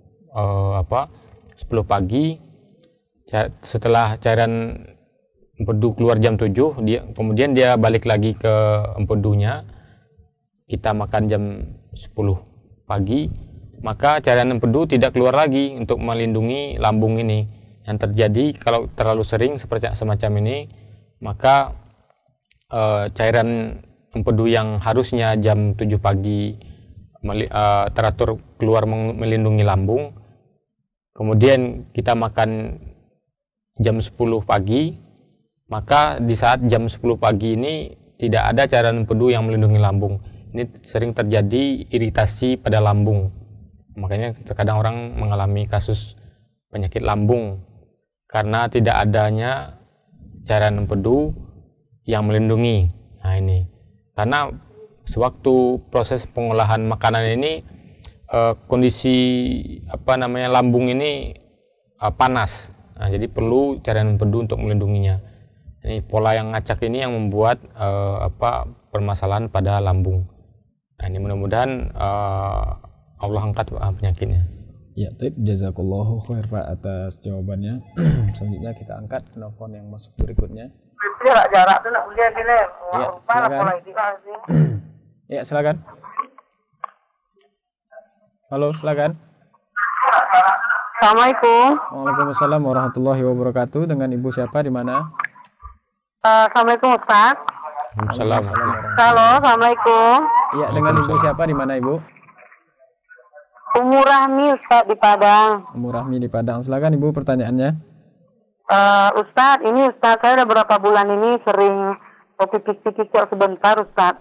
pagi, setelah cairan empedu keluar jam 7, kemudian dia balik lagi ke empedunya, kita makan jam 10 pagi, maka cairan empedu tidak keluar lagi untuk melindungi lambung ini. Yang terjadi kalau terlalu sering seperti semacam ini, maka cairan empedu yang harusnya jam 7 pagi teratur keluar melindungi lambung, kemudian kita makan jam 10 pagi, maka di saat jam 10 pagi ini tidak ada cairan empedu yang melindungi lambung. Ini sering terjadi iritasi pada lambung, makanya terkadang orang mengalami kasus penyakit lambung karena tidak adanya cairan empedu yang melindungi. Nah, ini karena sewaktu proses pengolahan makanan ini kondisi lambung ini panas. Nah, jadi perlu cairan empedu untuk melindunginya. Ini pola yang ngacak ini yang membuat permasalahan pada lambung. Nah, ini mudah-mudahan Allah angkat penyakitnya. Ya, jazakallahu khair Pak atas jawabannya. Selanjutnya kita angkat telepon yang masuk berikutnya. Jarak tuh nak kuliah gini. Ya, silakan. Ya, silakan. Halo, silakan. Assalamualaikum. Waalaikumsalam warahmatullahi wabarakatuh. Dengan Ibu siapa di mana? Assalamualaikum Ustaz. Waalaikumsalam. Halo, Assalamualaikum. Iya, dengan Ibu siapa di mana Ibu? Umur Rahmi Ustaz di Padang. Umur Rahmi di Padang. Silakan Ibu pertanyaannya. Ustaz, saya udah berapa bulan ini sering pipis-pipis sebentar Ustaz.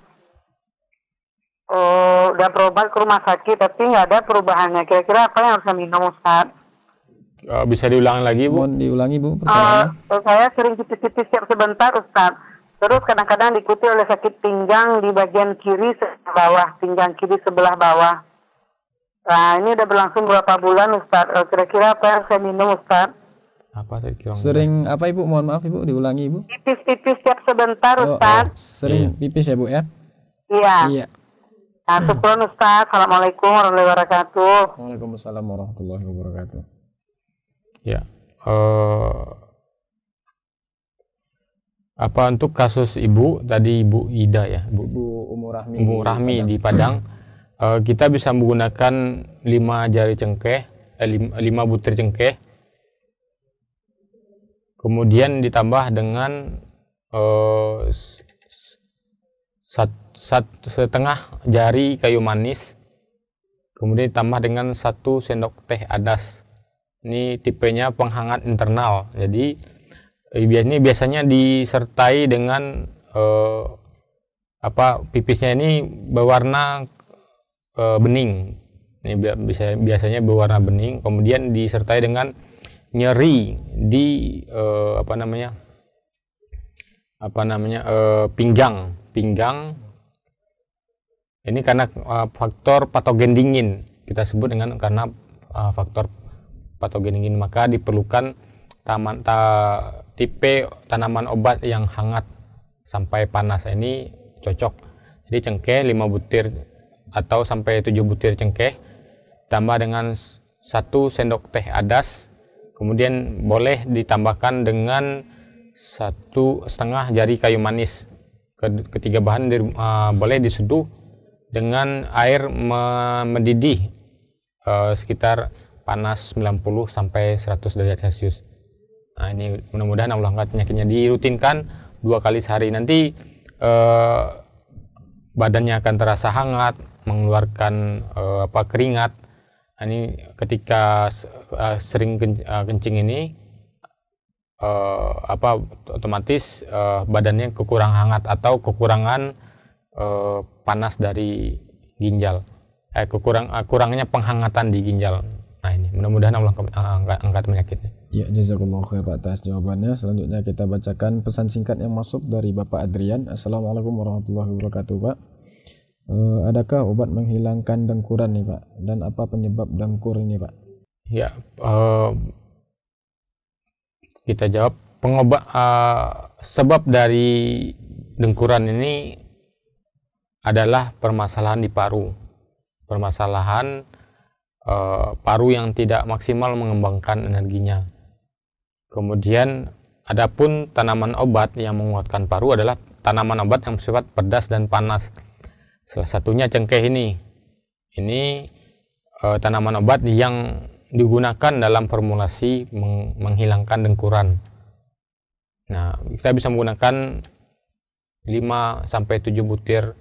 Udah berobat ke rumah sakit tapi nggak ada perubahannya. Kira-kira apa yang harus saya minum Ustaz? Bisa diulangi lagi Bu? Mohon diulangi Bu pertanyaannya. Saya sering pipis-pipis sebentar Ustaz. Terus kadang-kadang diikuti oleh sakit pinggang di bagian kiri sebelah bawah, pinggang kiri sebelah bawah. Nah, ini udah berlangsung berapa bulan Ustaz? Kira-kira apa yang saya minum Ustaz? Apa tadi kurang Sering apa Ibu? Mohon maaf Ibu, diulangi Ibu. Pipis tiap sebentar, Ustaz. Sering pipis ya Bu ya? Iya. Iya. Nah, syukron Ustaz. Assalamualaikum warahmatullahi wabarakatuh. Waalaikumsalam warahmatullahi wabarakatuh. Ya. Apa untuk kasus Ibu tadi Ibu Ida ya, Ibu Ummu Rahmi. Ibu Rahmi di Padang, kita bisa menggunakan 5 jari cengkeh, 5 butir cengkeh, kemudian ditambah dengan setengah jari kayu manis, kemudian ditambah dengan 1 sendok teh adas. Ini tipenya penghangat internal. Jadi ini biasanya disertai dengan pipisnya ini berwarna bening. Ini biasanya berwarna bening. Kemudian disertai dengan nyeri di pinggang. Ini karena faktor patogen dingin, kita sebut dengan karena faktor patogen dingin, maka diperlukan tipe tanaman obat yang hangat sampai panas. Ini cocok. Jadi cengkeh 5 butir atau sampai 7 butir cengkeh tambah dengan 1 sendok teh adas, kemudian boleh ditambahkan dengan 1,5 jari kayu manis. Ketiga bahan boleh diseduh dengan air mendidih sekitar panas 90 sampai 100 derajat Celcius. Nah, ini mudah-mudahan Allah angkat penyakitnya. Dirutinkan 2 kali sehari. Nanti badannya akan terasa hangat, mengeluarkan keringat. Nah, ini ketika sering kencing ini otomatis badannya kekurangan hangat atau kekurangan panas dari ginjal, kurangnya penghangatan di ginjal. Nah, ini mudah-mudahan Allah angkat penyakitnya. Ya, jazakallahu khair Pak atas jawabannya. Selanjutnya kita bacakan pesan singkat yang masuk dari Bapak Adrian. Assalamualaikum warahmatullahi wabarakatuh Pak. Adakah obat menghilangkan dengkuran nih Pak? Dan apa penyebab dengkur ini Pak? Ya, kita jawab sebab dari dengkuran ini adalah permasalahan di paru. Permasalahan paru yang tidak maksimal mengembangkan energinya. Kemudian adapun tanaman obat yang menguatkan paru adalah tanaman obat yang bersifat pedas dan panas. Salah satunya cengkeh ini. Ini tanaman obat yang digunakan dalam formulasi menghilangkan dengkuran. Nah, kita bisa menggunakan 5 sampai 10 butir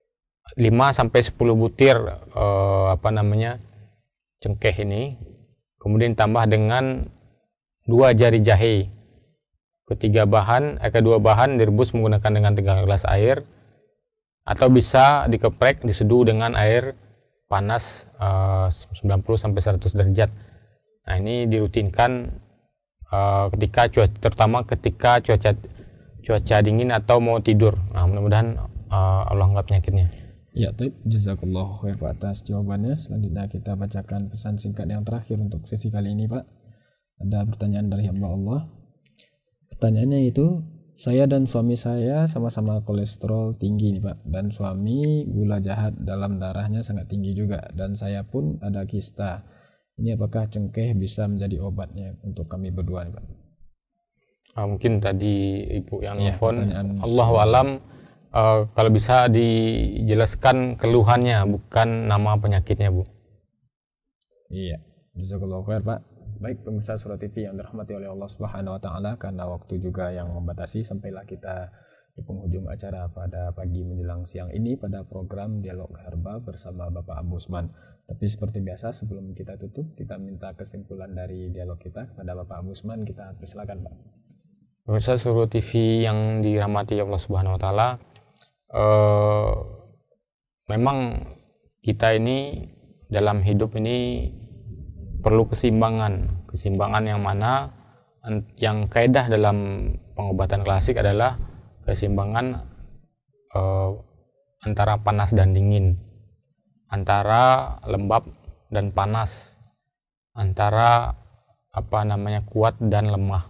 cengkeh ini, kemudian tambah dengan 2 jari jahe. Kedua bahan direbus menggunakan dengan 3 gelas air, atau bisa dikeprek diseduh dengan air panas 90 sampai 100 derajat. Nah, ini dirutinkan terutama ketika cuaca dingin atau mau tidur. Nah, mudah-mudahan Allah angkat penyakitnya. Ya, jazakallahu khair Pak atas jawabannya. Selanjutnya kita bacakan pesan singkat yang terakhir untuk sesi kali ini Pak. Ada pertanyaan dari hamba Allah. Pertanyaannya itu, saya dan suami saya sama-sama kolesterol tinggi nih Pak, dan suami gula jahat dalam darahnya sangat tinggi juga, dan saya pun ada kista. Ini apakah cengkeh bisa menjadi obatnya untuk kami berdua nih Pak? Mungkin tadi Ibu yang nelfon, Allahu alam, kalau bisa dijelaskan keluhannya, bukan nama penyakitnya Bu. Iya, jazakallahu khair Pak. Baik pemirsa Surah TV yang dirahmati oleh Allah Subhanahu wa taala, karena waktu juga yang membatasi, sampailah kita di penghujung acara pada pagi menjelang siang ini pada program Dialog Herbal bersama Bapak Abu Usman. Tapi seperti biasa sebelum kita tutup, kita minta kesimpulan dari dialog kita kepada Bapak Abu Usman. Kita persilakan Pak. Pemirsa Surah TV yang dirahmati Allah Subhanahu wa taala, memang kita ini dalam hidup ini perlu keseimbangan yang mana yang kaidah dalam pengobatan klasik adalah keseimbangan antara panas dan dingin, antara lembab dan panas, antara kuat dan lemah.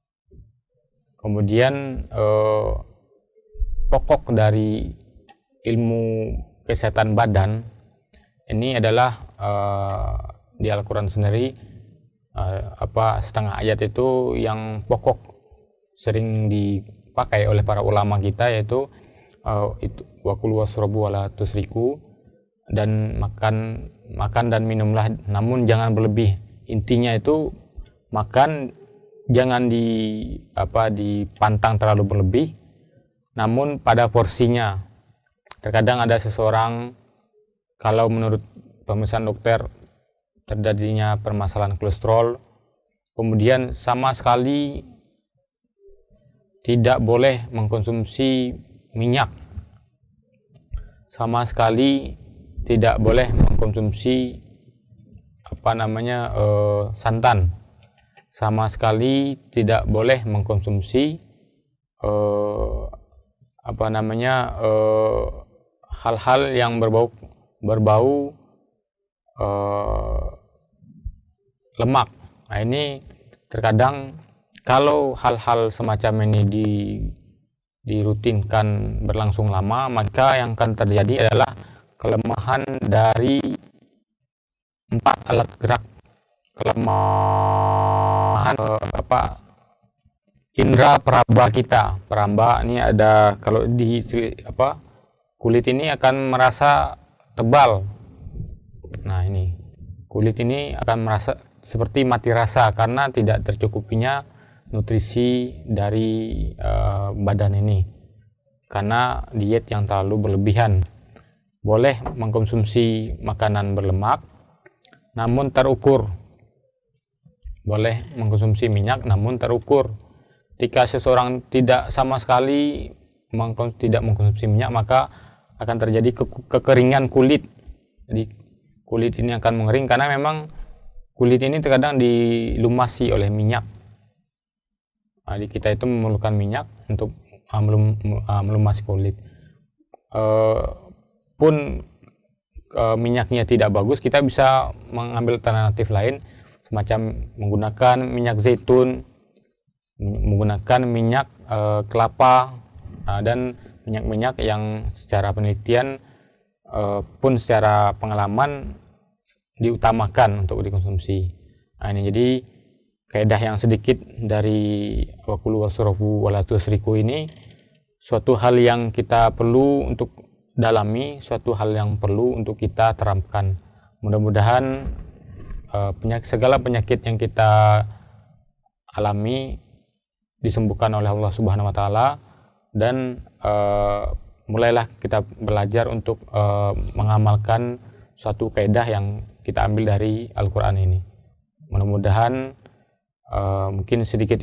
Kemudian pokok dari ilmu kesehatan badan ini adalah di Al-Quran sendiri setengah ayat itu yang pokok sering dipakai oleh para ulama kita, yaitu wakulu wasrobu wala tusriku, dan makan dan minumlah namun jangan berlebih. Intinya itu makan jangan dipantang terlalu berlebih, namun pada porsinya. Terkadang ada seseorang, kalau menurut pemeriksaan dokter terjadinya permasalahan kolesterol, kemudian sama sekali tidak boleh mengkonsumsi minyak, sama sekali tidak boleh mengkonsumsi santan, sama sekali tidak boleh mengkonsumsi hal-hal yang berbau lemak. Nah, ini terkadang kalau hal-hal semacam ini dirutinkan berlangsung lama, maka yang akan terjadi adalah kelemahan dari 4 alat gerak, kelemahan indera peraba kita. Peraba ini ada, kalau di kulit ini akan merasa tebal. Nah, ini kulit ini akan merasa seperti mati rasa karena tidak tercukupinya nutrisi dari badan ini karena diet yang terlalu berlebihan. Boleh mengkonsumsi makanan berlemak namun terukur, boleh mengkonsumsi minyak namun terukur. Jika seseorang tidak sama sekali tidak mengkonsumsi minyak, maka akan terjadi kekeringan kulit. Jadi kulit ini akan mengering karena memang kulit ini terkadang dilumasi oleh minyak. Jadi kita itu memerlukan minyak untuk melumasi kulit. Pun minyaknya tidak bagus, kita bisa mengambil alternatif lain, semacam menggunakan minyak zaitun, menggunakan minyak kelapa, dan minyak-minyak yang secara penelitian pun secara pengalaman diutamakan untuk dikonsumsi. Nah, ini jadi kaidah yang sedikit dari wakulu wasrofu wala tusriku ini, suatu hal yang kita perlu untuk dalami, suatu hal yang perlu untuk kita terapkan. Mudah-mudahan segala penyakit yang kita alami disembuhkan oleh Allah Subhanahu wa taala, dan mulailah kita belajar untuk mengamalkan suatu kaidah yang kita ambil dari Al-Quran ini. Mudah-mudahan mungkin sedikit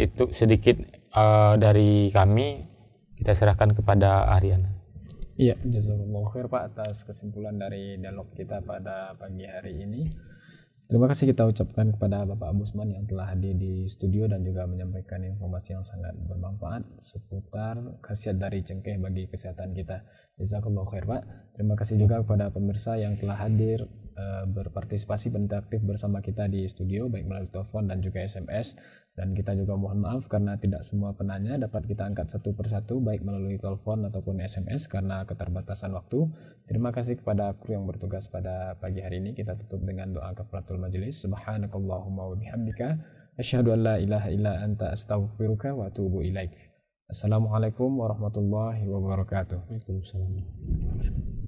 dari kami, kita serahkan kepada Aryana. Iya, jazakallahu khair Pak atas kesimpulan dari dialog kita pada pagi hari ini. Terima kasih kita ucapkan kepada Bapak Abusman yang telah hadir di studio dan juga menyampaikan informasi yang sangat bermanfaat seputar khasiat dari cengkeh bagi kesehatan kita. Jazakallahu khair Pak. Terima kasih juga kepada pemirsa yang telah hadir berpartisipasi interaktif bersama kita di studio, baik melalui telepon dan juga SMS. Dan kita juga mohon maaf karena tidak semua penanya dapat kita angkat satu persatu, baik melalui telepon ataupun SMS karena keterbatasan waktu. Terima kasih kepada kru yang bertugas pada pagi hari ini. Kita tutup dengan doa kafaratul majelis. Subhanakallahumma wa bihamdika asyhadu an la ilaha illa anta astaghfiruka wa atubu ilaik. Assalamualaikum warahmatullahi wabarakatuh. Waalaikumsalam.